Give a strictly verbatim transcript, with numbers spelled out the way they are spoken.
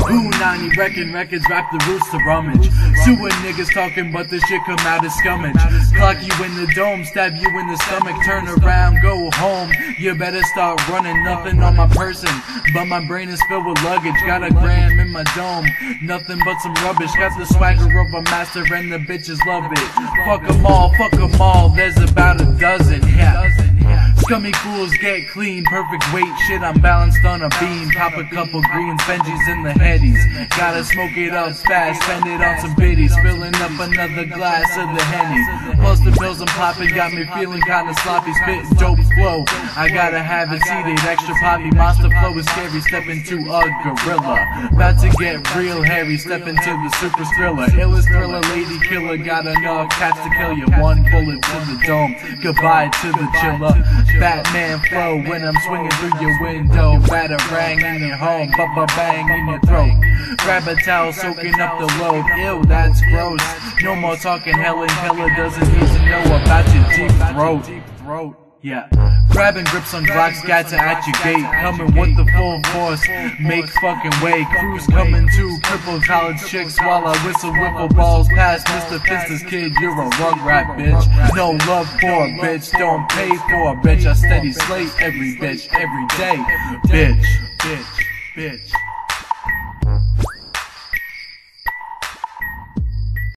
Boo ninety wrecking records, rap the roots to rummage. Sewer niggas talking, but this shit come out as scummage. Clock you in the dome, stab you in the stomach, turn around, go home. You better start running, nothing on my person, but my brain is filled with luggage. Got a gram in my dome, nothing but some rubbish. Got the swagger of a master and the bitches love it. Fuck them all, fuck them all, there's about a dozen, yeah. Scummy fools get clean, perfect weight, shit I'm balanced on a beam. Pop a couple greens, Benjis in the headies. Gotta smoke it up fast, spend it on some biddies. Filling up another glass of the Henny. Plus the pills I'm popping got me feeling kinda sloppy. Spitting dope flow, I gotta have it seated. Extra poppy, monster flow is scary. Step into a gorilla, about to get real hairy. Step into the super thriller, illest thriller, lady killer. Got enough cats to kill you. One bullet to the dome, goodbye to the chiller. Batman flow when I'm swinging through your window. Batarang in your home, ba-ba-bang in your throat. Grab a towel, soaking up the load. Ew, that's gross. No more talking, Helen Keller doesn't need to know about your deep throat. Yeah, grabbing grips on Glocks, scatter at your gate. Coming with the full force, make fucking way. Crews coming to cripple college chicks while I whistle whipple balls past Mister Fister's kid. You're a rugrat, bitch. No love for a bitch, don't pay for a bitch. I steady slate every bitch, every day. Bitch, bitch, bitch.